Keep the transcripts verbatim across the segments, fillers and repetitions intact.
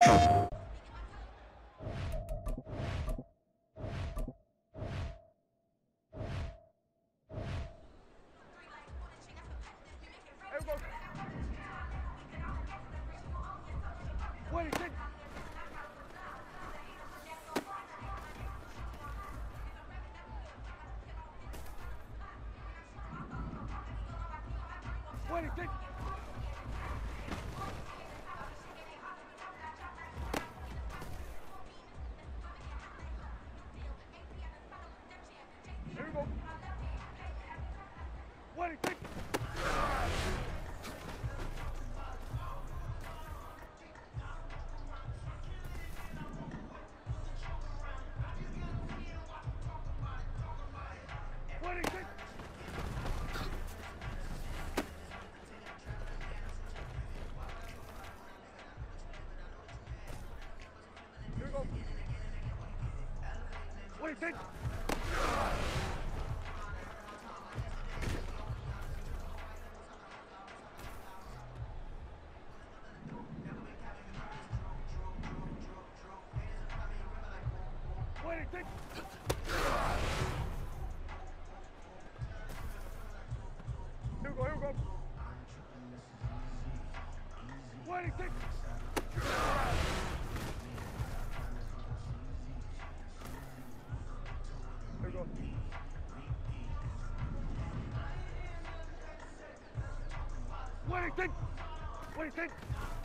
What do you think?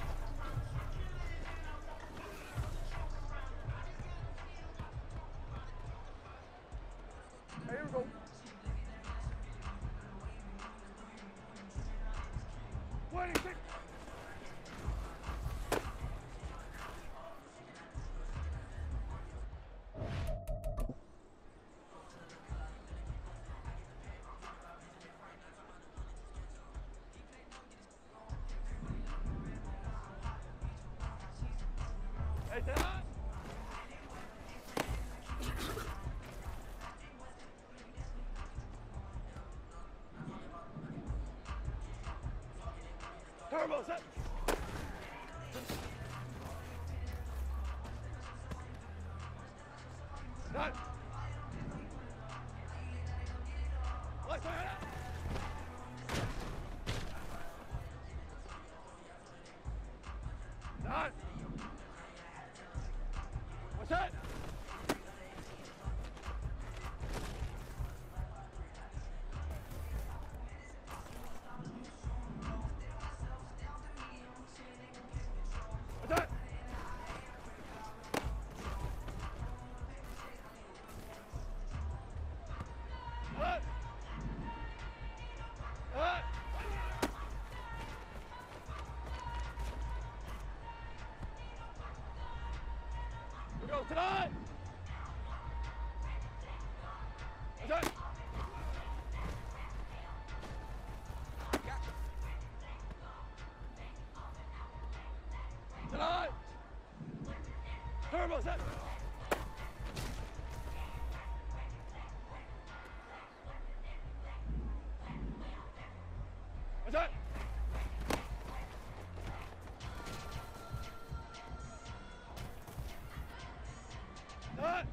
Here we go. What do you think? Hey, Dad! Turbo set! Done! Lights on head out! Done! What's that? What's that? What? What? We go tonight! What's that? Tonight! Turbo set! What's that? That?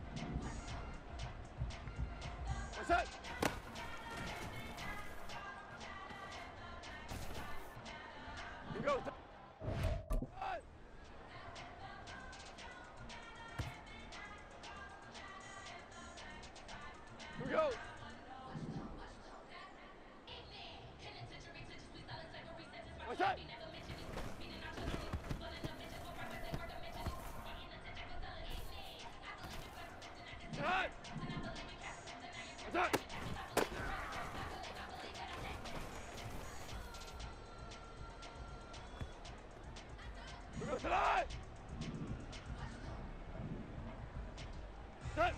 What's that? You go. That? Here we go. What's that? That? What's that? We go tonight! That?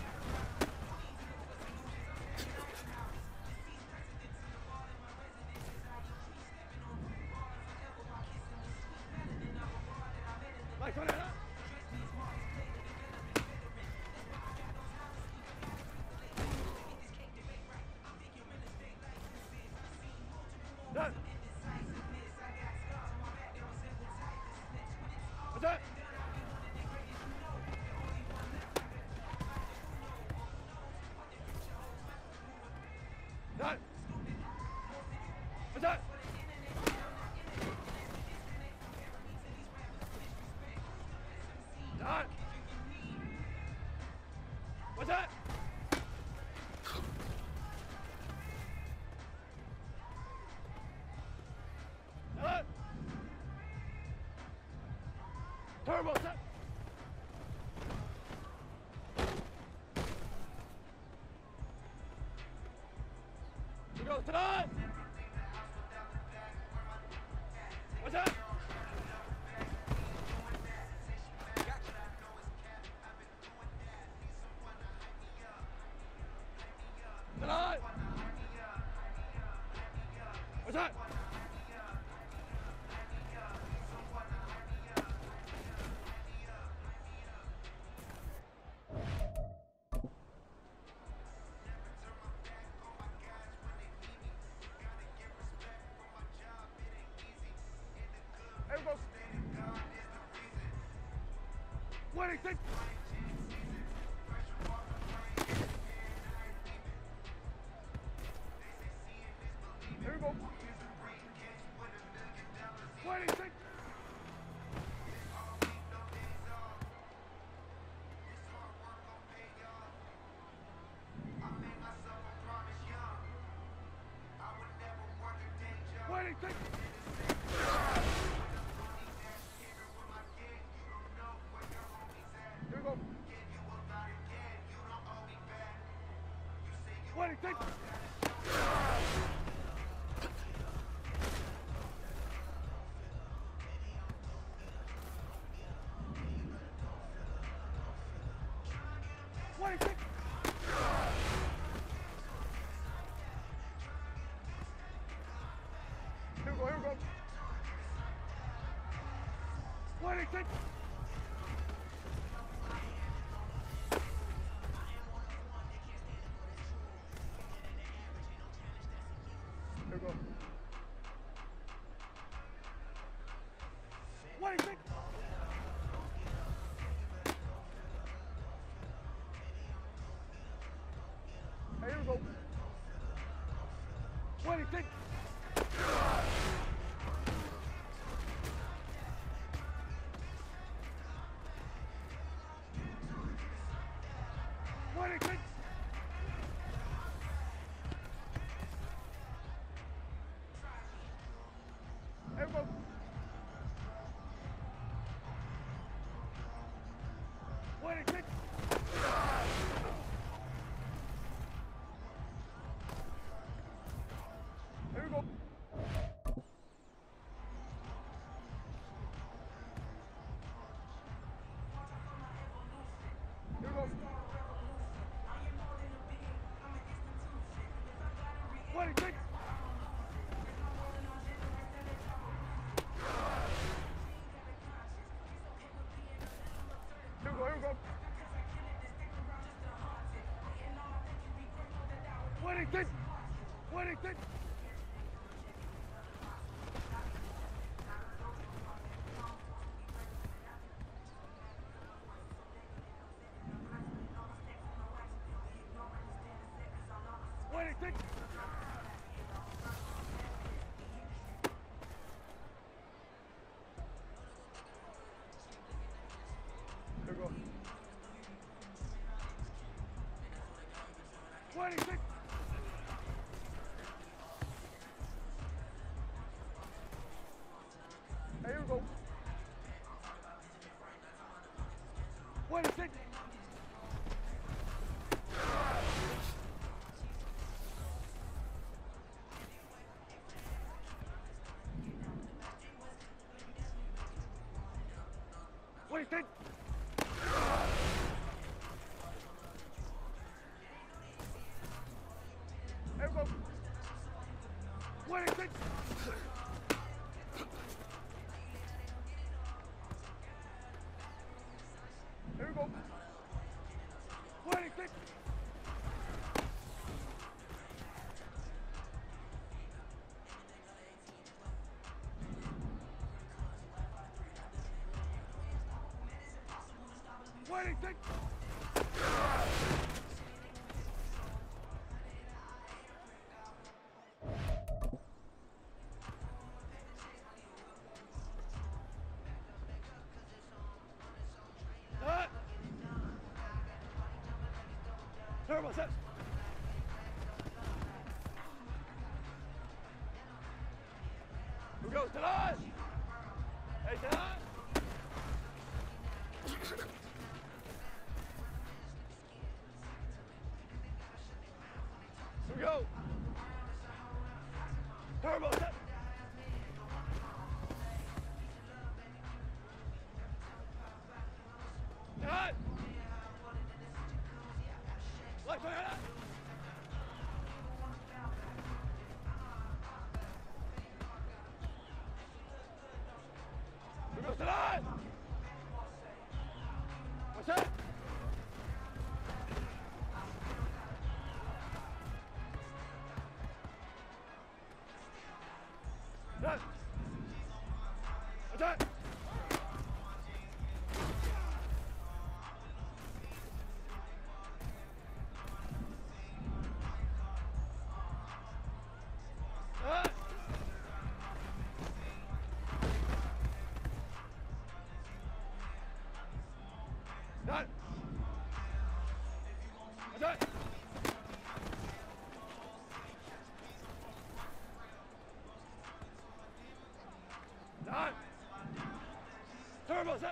Lights on it, huh? Done. Attack! Attack! Attack! Attack! What's that? Attack! Turbo set! Here goes tonight! What's that? Tonight! What's that? Here we go. What do you think? Here we go. What do you think? What do you think? Here we go. What do you think? What do you think? Here we go, here we go. What do you think? Here we go. What do you think? Hey, here we go. What do you think? What do you think? Here we go. What do you think? Here we go. Here we go. What do you think? Here we go, here we go. What do you think? What do you think? What do you think? Here we go. What do you think? Hey, here we go. What do you think? What do you think? Here we go. What do you think? Here we go. What do you think? Waiting, think. Alright. Turbo set. Who goes tonight? Hey, tonight. Here we go. Turbo set. Tonight. Lights on your head. Here goes tonight. What's that? Done. What's that? Done. Done. What's that? Done. Turbo set.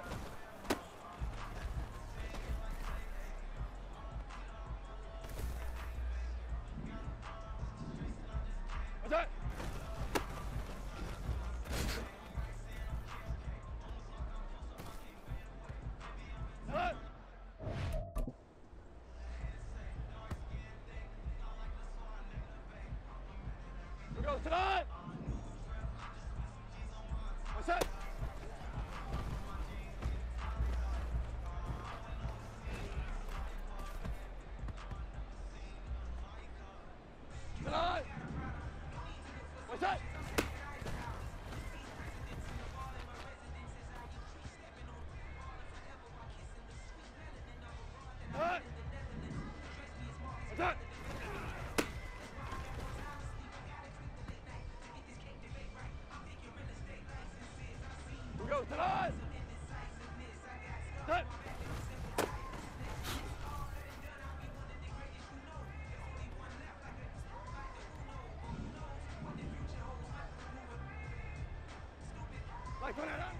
What's that? Done. Here goes tonight. What's that? Tonight. What's that? Tonight. What's that? Who goes tonight? Set. Lights on your head.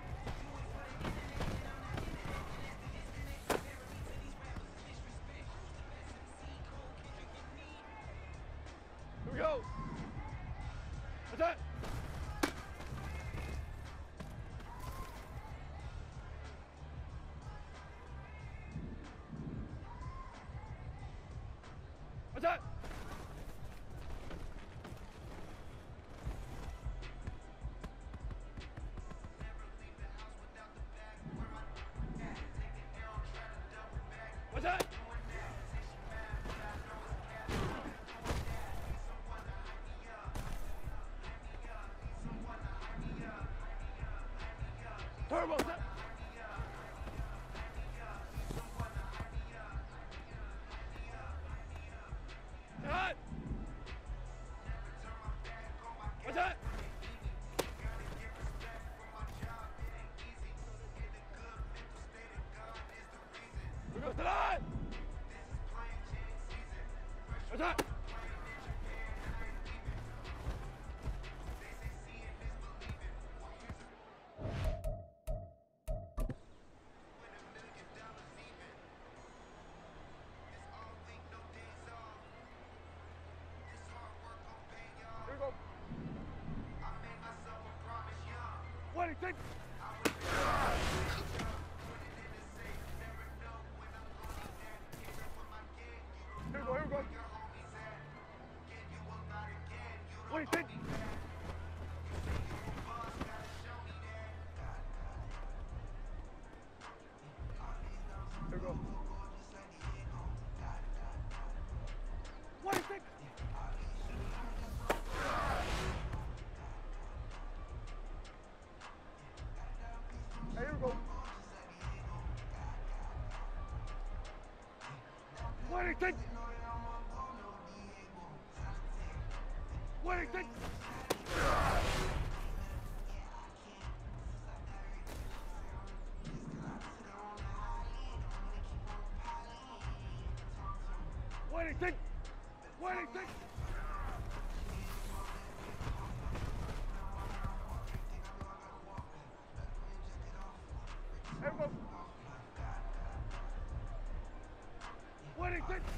Here we go. What's that? What's that? What's that? Turbo set. Tonight. What's that? Who goes tonight? What's that? Here we go. Waiting, think. Here we go, here we go. Waiting, think. Here we go. Waiting, think. Here we go. Wellington! Wellington! Wellington! Wellington! Everyone! Wellington!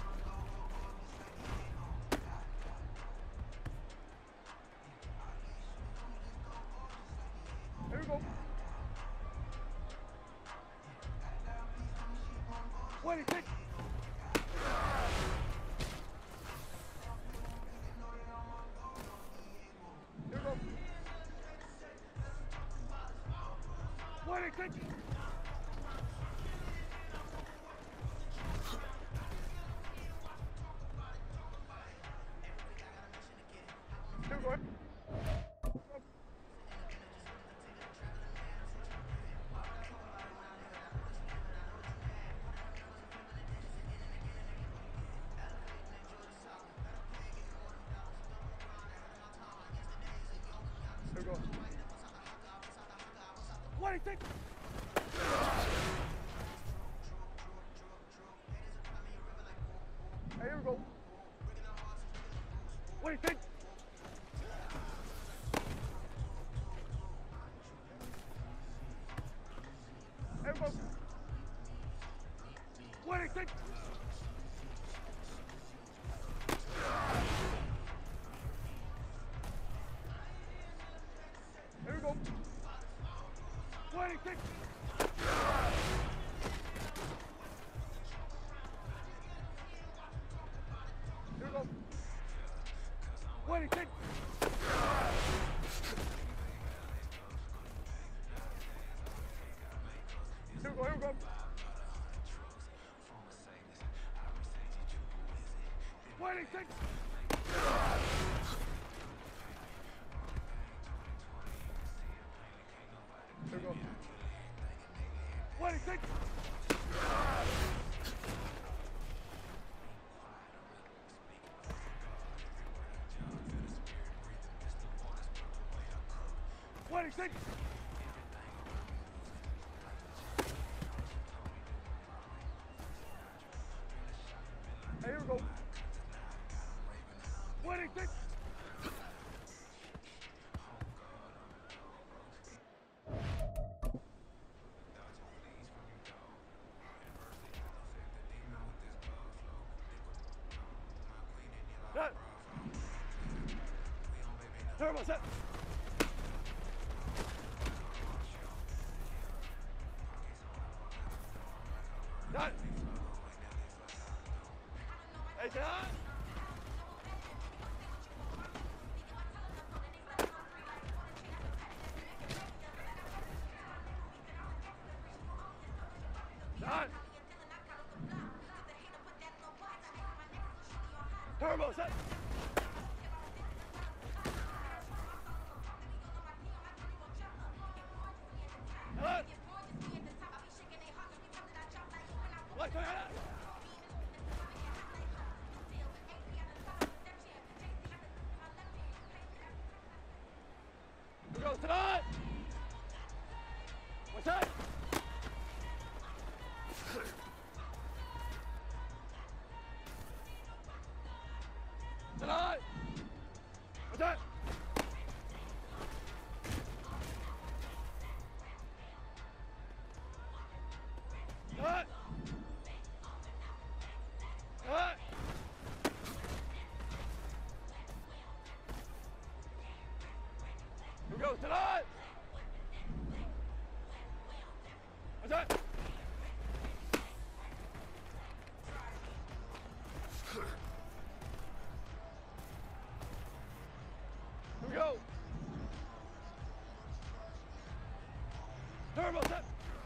Everyone! Wellington! Everyone! Wellington! Everyone! Here we go. Wellington! Hey, here we go. Wellington! Everyone! Wellington! Here we go. Wellington! Here we go. Wellington! Here we go, here we go. Wellington! Here we go. Wellington! Wellington! Hey, here we go. Wellington! Done. Turbo set. Done. Hey, done. Done. Turbo set. Done. What? Turn it up. We go tonight. What's that? Tonight. What's that? Tonight. Tonight. Here we go tonight. What's that? Here we go. Turbo set.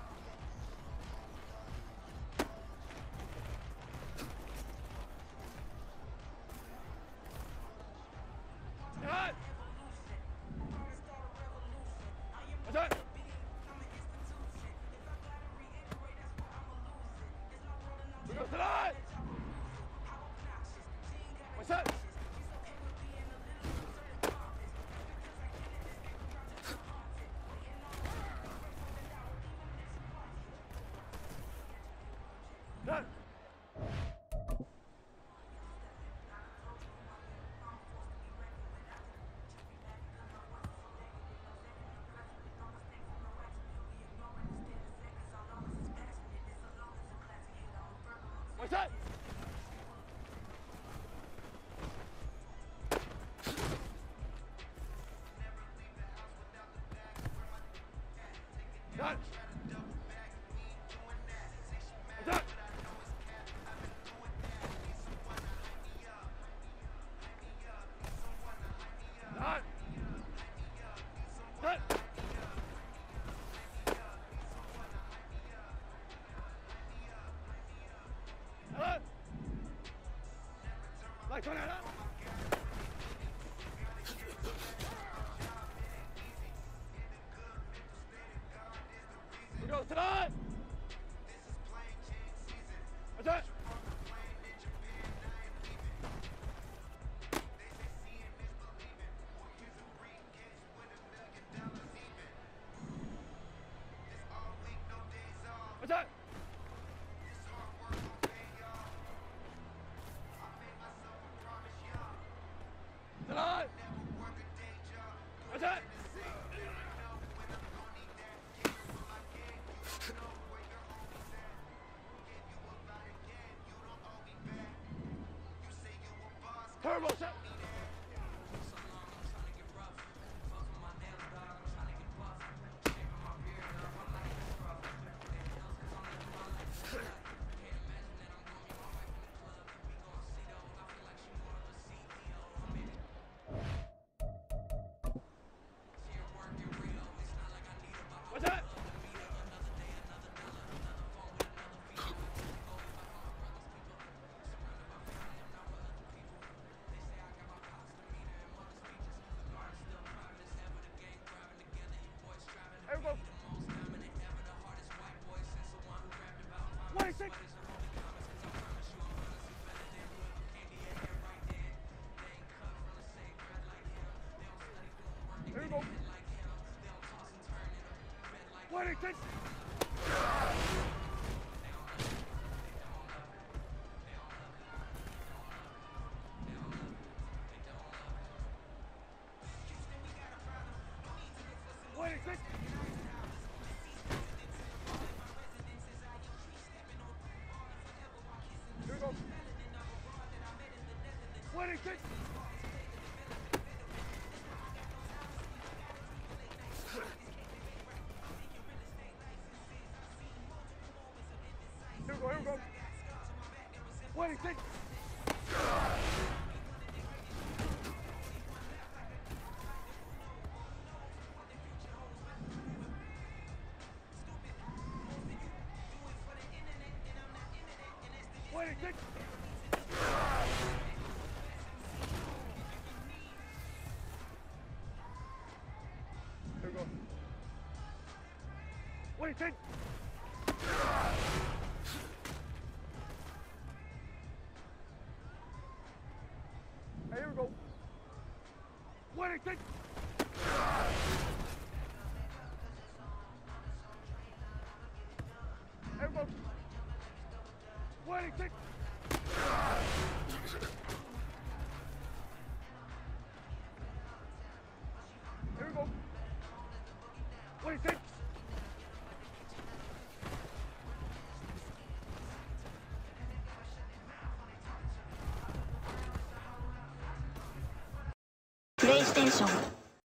Cut. What's that? We go tonight. What's that? Done. What's that? Done. What's that? Done. Done. Done. Lights on out. We go tonight. What's that? What's that? Tonight. What's that? Turbo set. What's that? Everybody. twenty-six. Here we go. twenty-six. twenty-six. Here we go. twenty-six. Here we go, here we go. twenty-six. twenty-six. Here we go. twenty-six. Hey, here we go. twenty-six. Here we go. twenty-six. Here we go. twenty-six. PlayStation